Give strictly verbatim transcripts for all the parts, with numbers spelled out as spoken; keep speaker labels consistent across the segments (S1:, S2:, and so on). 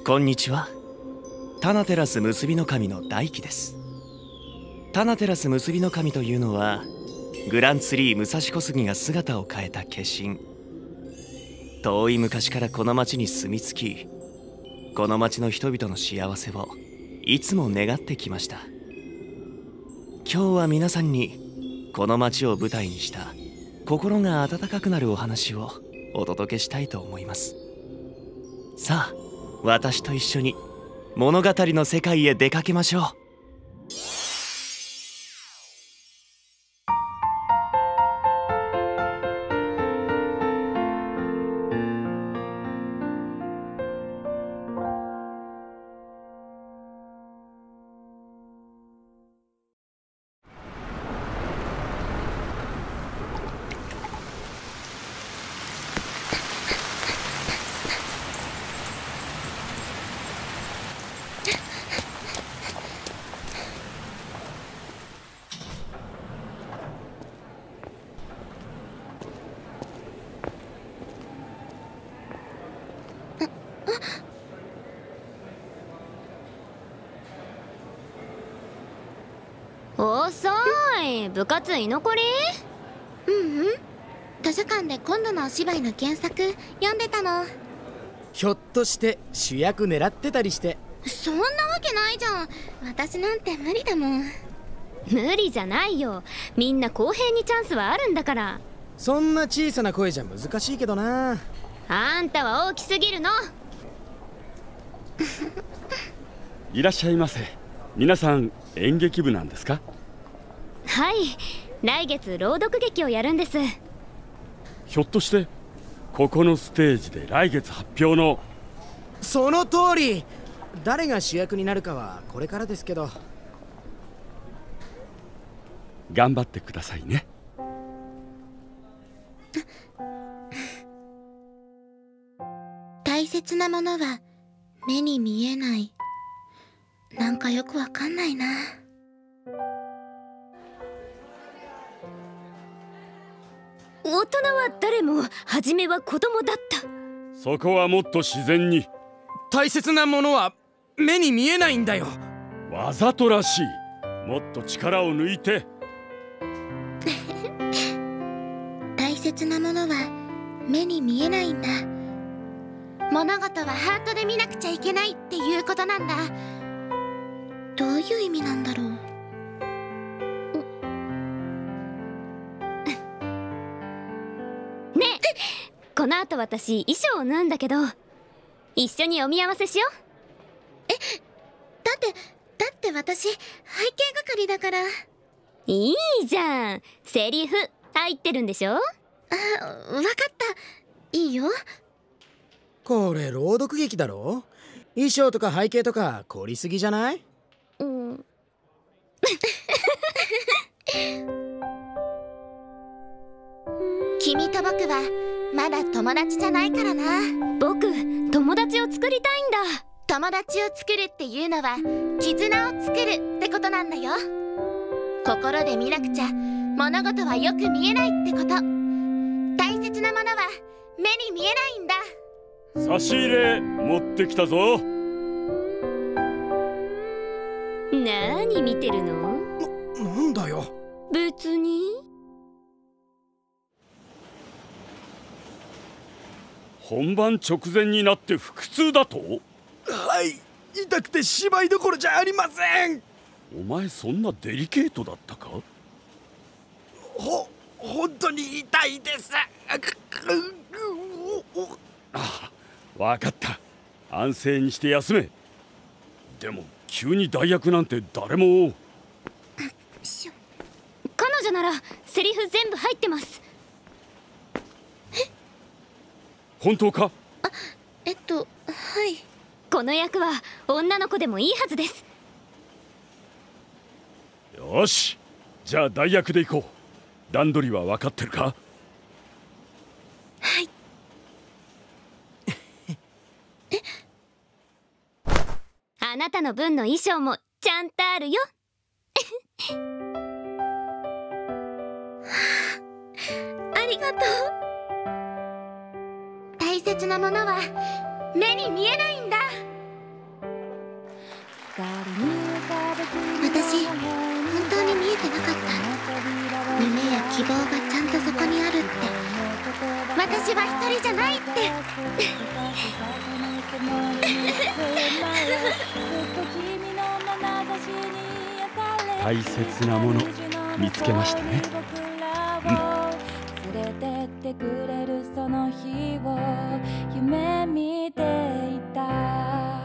S1: こんにちは。タナテラス結びの神の大輝です。タナテラス結びの神というのはグランツリー武蔵小杉が姿を変えた化身。遠い昔からこの町に住み着き、この町の人々の幸せをいつも願ってきました。今日は皆さんにこの町を舞台にした心が温かくなるお話をお届けしたいと思います。さあ、私と一緒に物語の世界へ出かけましょう。
S2: 遅い。部活居残り？
S3: ううん、図書館で今度のお芝居の原作読んでたの。
S4: ひょっとして主役狙ってたりして。
S3: そんなわけないじゃん。私なんて無理だもん。
S2: 無理じゃないよ。みんな公平にチャンスはあるんだから。
S4: そんな小さな声じゃ難しいけどな。
S2: あんたは大きすぎるの。
S5: いらっしゃいませ。皆さん演劇部なんですか？
S2: はい、来月朗読劇をやるんです。
S5: ひょっとしてここのステージで来月発表の。
S4: その通り。誰が主役になるかはこれからですけど。
S5: 頑張ってくださいね。
S3: 大切なものは目に見えない。なんかよくわかんないな。
S2: 大人は誰も初めは子供だった。
S5: そこはもっと自然に。
S4: 大切なものは目に見えないんだよ。
S5: わざとらしい。もっと力を抜いて。
S3: 大切なものは目に見えないんだ。物事はハートで見なくちゃいけないっていうことなんだ。どういう意味なんだろう。
S2: ねえ、この後私衣装を縫うんだけど、一緒にお見合わせしよう。
S3: え、だってだって私背景係だから。
S2: いいじゃん。セリフ入ってるんでしょ？
S3: あ、わかった。いいよ。
S4: これ朗読劇だろ。衣装とか背景とか凝りすぎじゃない？
S2: うん。
S3: 君と僕はまだ友達じゃないからな。
S2: 僕、友達を作りたいんだ。
S3: 友達を作るっていうのは絆を作るってことなんだよ。心で見なくちゃ物事はよく見えないってこと。大切なものは目に見えないんだ。
S5: 差し入れ持ってきたぞ。
S2: 何見てるの？
S4: な、なんだよ。
S2: 別に。
S5: 本番直前になって腹痛だと？
S4: はい、痛くて芝居どころじゃありません。
S5: お前そんなデリケートだったか？
S4: ほ、本当に痛いです。
S5: ああ、わかった。安静にして休め。でも急に代役なんて誰も。
S2: 彼女ならセリフ全部入ってます。
S5: 本当か？
S3: あ、えっと、はい。
S2: この役は女の子でもいいはずです。
S5: よし、じゃあ代役で行こう。段取りは分かってるか？
S3: はい。え？
S2: あなたの分の衣装もちゃんとあるよ。
S3: ありがとう。大切なものは目に見えないんだ。 希望がちゃんとそこにあるって、私は一人じゃないって。
S5: 大切なもの見つけましたね。うん。
S6: 連れてってくれるその日を夢見ていた。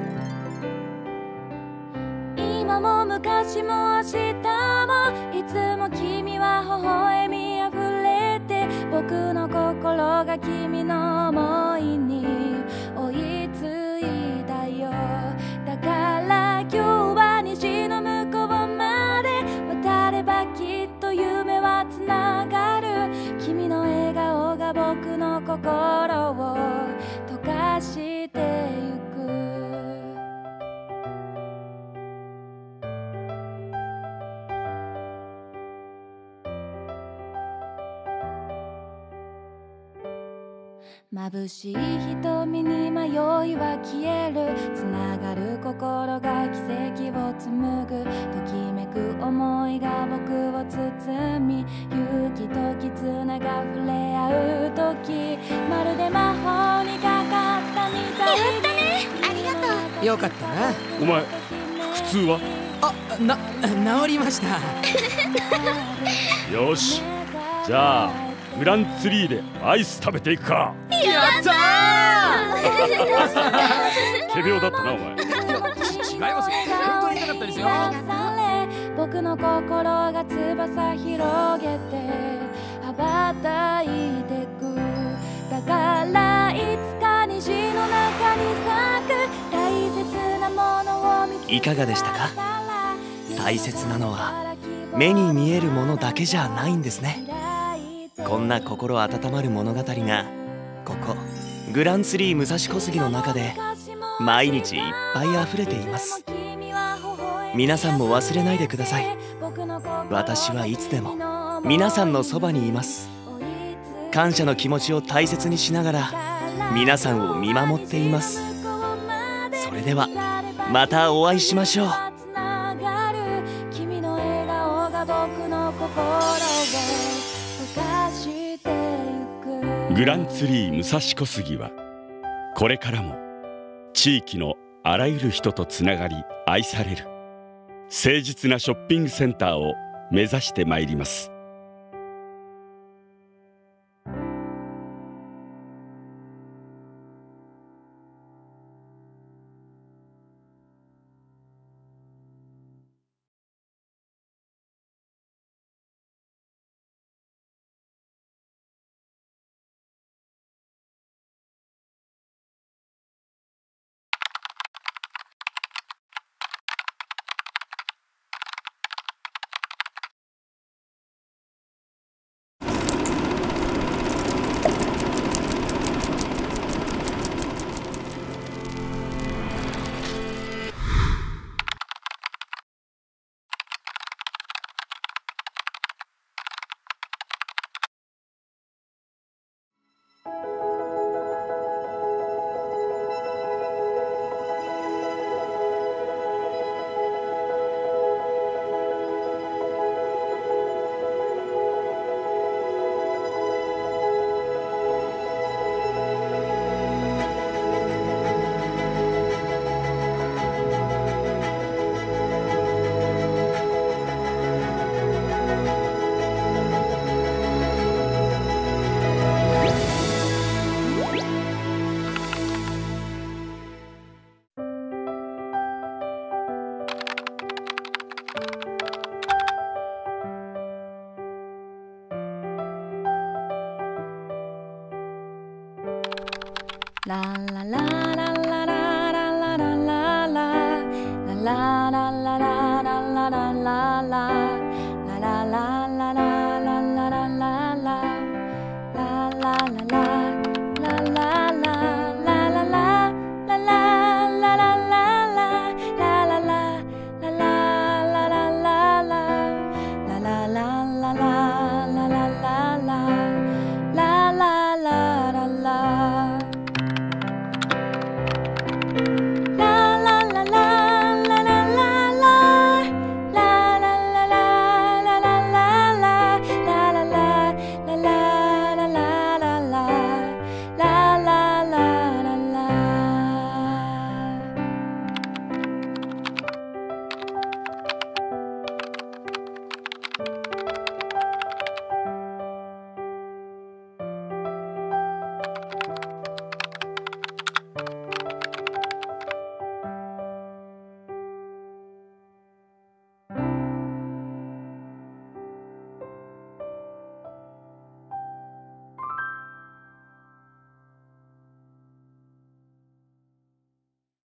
S6: 今も昔も明日もいつも君は微笑みあふれて、僕の心が君の想いに追いついたよ。だから今日は虹の向こうまで渡ればきっと夢はつながる。君の笑顔が僕の心を溶かしてゆく。眩しい瞳に迷いは消える。つながる心が奇跡を紡ぐ。ときめく思いが僕を包み、勇気と絆が触れ合う時、まるで魔法にかかったみたい。
S3: やったね、ありがとう。
S4: よかったな。
S5: お前腹痛は？
S4: あ、な、治りました。
S5: よし、じゃあグランツリーでアイス食べていくか。
S4: やった
S5: 仮病だったなお前。
S4: ー。違いますよ。本当に痛かったですよ。
S6: 僕の心が翼広げて羽ばたいてく。だからいつか虹の中に咲く大切なものを見つけた。
S1: いかがでしたか？大切なのは目に見えるものだけじゃないんですね。こんな心温まる物語がここグランツリー武蔵小杉の中で毎日いっぱい溢れています。皆さんも忘れないでください。私はいつでも皆さんのそばにいます。感謝の気持ちを大切にしながら皆さんを見守っています。それではまたお会いしましょう。
S6: 君の笑顔が僕の心を
S5: グランツリー武蔵小杉はこれからも地域のあらゆる人とつながり愛される誠実なショッピングセンターを目指してまいります。
S6: ラララ